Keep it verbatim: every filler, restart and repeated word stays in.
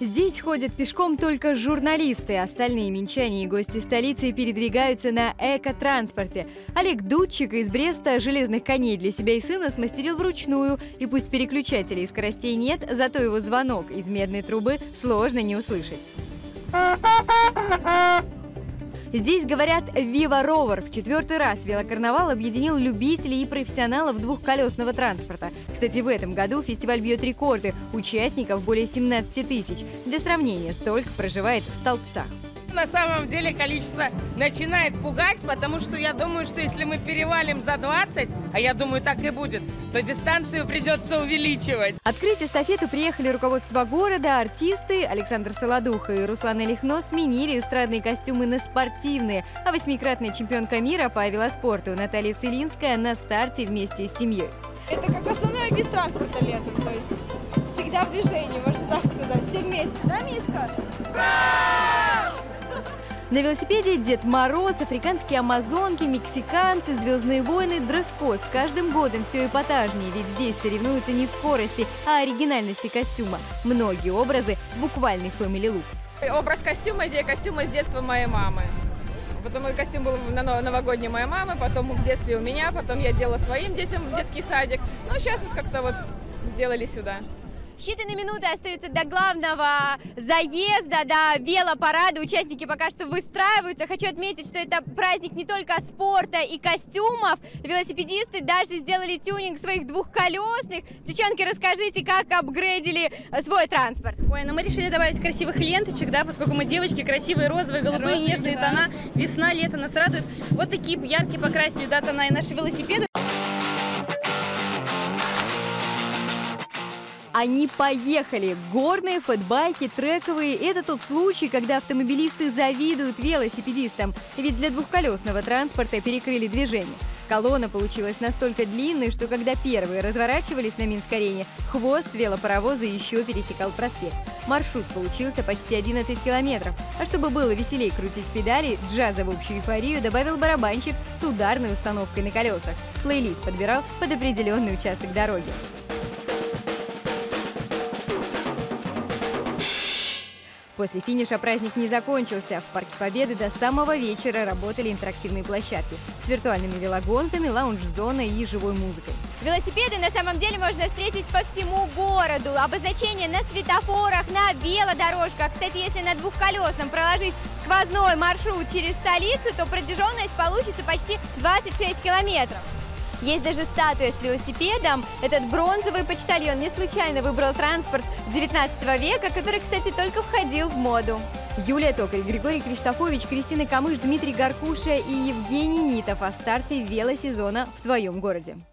Здесь ходят пешком только журналисты. Остальные минчане и гости столицы передвигаются на экотранспорте. Олег Дудчик из Бреста железных коней для себя и сына смастерил вручную. И пусть переключателей и скоростей нет, зато его звонок из медной трубы сложно не услышать. Здесь говорят «Вива Ровер». В четвертый раз велокарнавал объединил любителей и профессионалов двухколесного транспорта. Кстати, в этом году фестиваль бьет рекорды. Участников более семнадцати тысяч. Для сравнения, столько проживает в Столбцах. На самом деле количество начинает пугать, потому что я думаю, что если мы перевалим за двадцать, а я думаю, так и будет, то дистанцию придется увеличивать. Открыть эстафету приехали руководство города, артисты. Александр Солодуха и Руслан Элихно сменили эстрадные костюмы на спортивные, а восьмикратная чемпионка мира по велоспорту Наталья Целинская на старте вместе с семьей. Это как основной вид транспорта летом, то есть всегда в движении, можно так сказать, все вместе, да, Мишка? Да! На велосипеде Дед Мороз, африканские амазонки, мексиканцы, звездные войны, дресс-код. С каждым годом все эпатажнее, ведь здесь соревнуются не в скорости, а оригинальности костюма. Многие образы – буквальный фэмили-лук. Образ костюма, идея костюма с детства моей мамы. Потом костюм был на новогодней моей мамы, потом в детстве у меня, потом я делала своим детям в детский садик. Ну, сейчас вот как-то вот сделали сюда. Считанные минуты остаются до главного заезда, до велопарада. Участники пока что выстраиваются. Хочу отметить, что это праздник не только спорта и костюмов. Велосипедисты даже сделали тюнинг своих двухколесных. Девчонки, расскажите, как апгрейдили свой транспорт? Ой, ну мы решили добавить красивых ленточек, да, поскольку мы девочки, красивые, розовые, голубые, розовые, нежные да. тона. Весна, лето нас радует. Вот такие яркие покрасили, да, тона и наши велосипеды. Они поехали! Горные, фэтбайки, трековые – это тот случай, когда автомобилисты завидуют велосипедистам. Ведь для двухколесного транспорта перекрыли движение. Колонна получилась настолько длинной, что когда первые разворачивались на Минск-арене, хвост велопаровоза еще пересекал проспект. Маршрут получился почти одиннадцать километров. А чтобы было веселей крутить педали, джаза в общую эйфорию добавил барабанщик с ударной установкой на колесах. Плейлист подбирал под определенный участок дороги. После финиша праздник не закончился. В Парке Победы до самого вечера работали интерактивные площадки с виртуальными велогонками, лаунж-зоной и живой музыкой. Велосипеды на самом деле можно встретить по всему городу. Обозначения на светофорах, на велодорожках. Кстати, если на двухколесном проложить сквозной маршрут через столицу, то протяженность получится почти двадцать шесть километров. Есть даже статуя с велосипедом. Этот бронзовый почтальон не случайно выбрал транспорт девятнадцатого века, который, кстати, только входил в моду. Юлия Токарь, Григорий Криштофович, Кристина Камыш, Дмитрий Гаркуша и Евгений Нитов о старте велосезона в твоем городе.